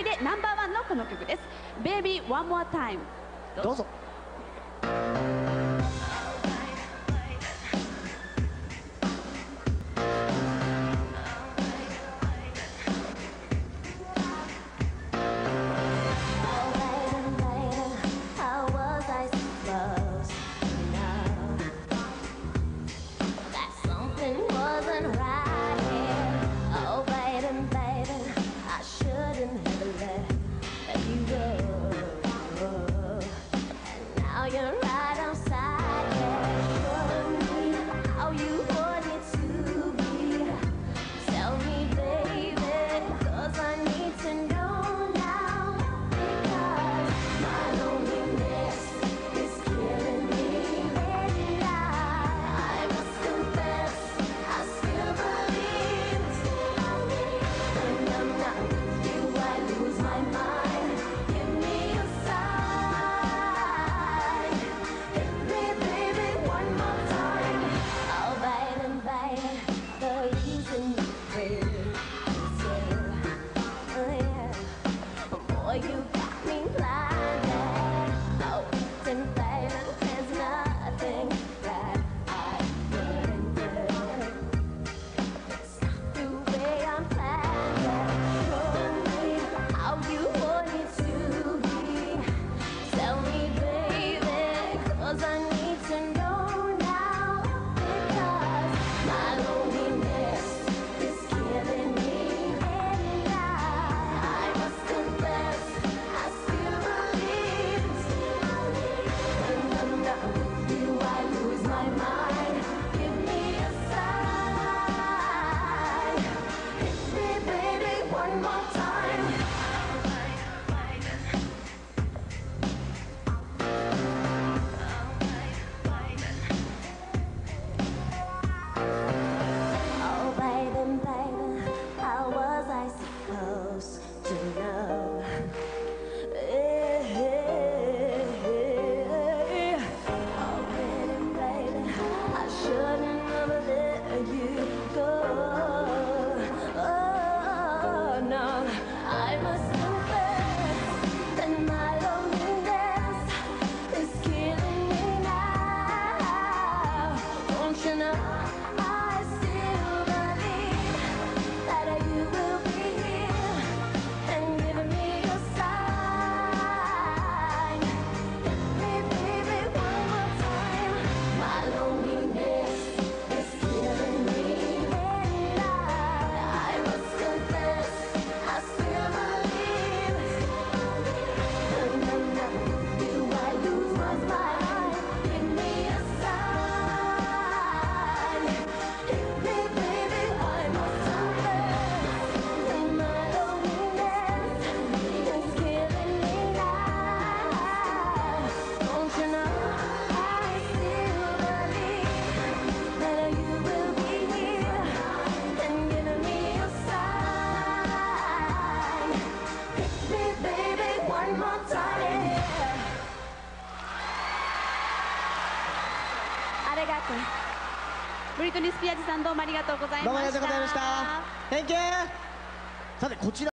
でナンバーワンのこの曲です。Baby One More Time。 どうぞ。 ブリトニー・スピアーズさん、どうもありがとうございました。 どうもありがとうございました。Thank you。さてこちら